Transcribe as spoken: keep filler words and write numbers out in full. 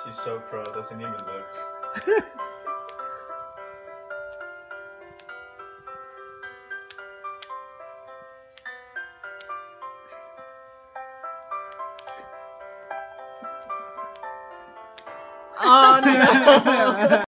She's so pro, doesn't even look. Oh no!